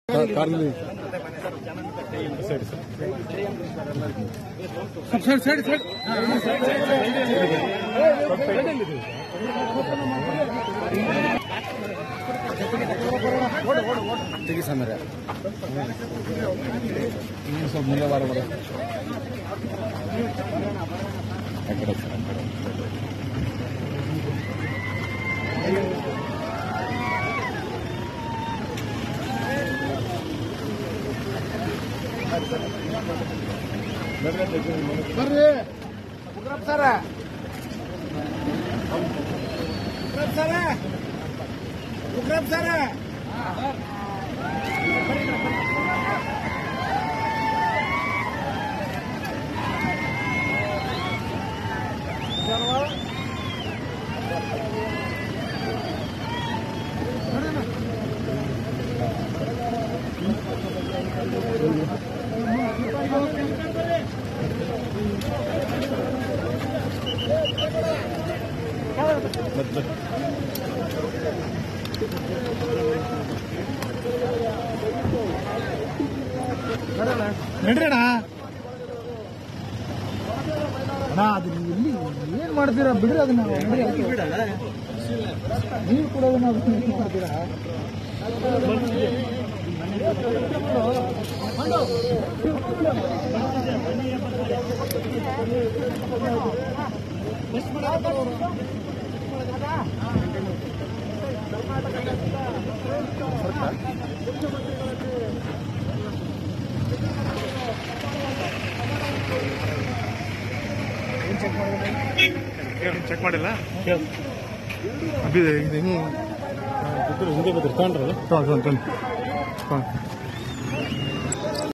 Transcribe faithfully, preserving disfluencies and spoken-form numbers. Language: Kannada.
ಸೈಡ್ ಸೈಡ್ ಸೈಡ್ ತೆಗಿ ಸಮರ ಇನ್ನು ಸ್ವಲ್ಪ ಮುಂದೆ ಬಾರ ಬರ ಬರ್ರಿ ಉಗ್ರಪ್ಪ ಸರ ಉಗ್ರಪ್ಪ ಸರ ಉಗ್ರಪ್ಪ ಸರ ನಡ್ರಣ ಅಣ್ಣ ಅದು ಎಲ್ಲಿ ಏನ್ ಮಾಡ್ತೀರಾ ಬಿಡ್ರಿ ಅದನ್ನ ಬಿಡಲ್ಲ ನೀವು ಕೂಡ ಮಾಡ್ತೀರಾ ಚೆಕ್ ಮಾಡಿಲ್ಲ ಹಿಂದೆ ಬರ್ತಾರೆ ತಗೊಂಡ್ರಲ್ಲ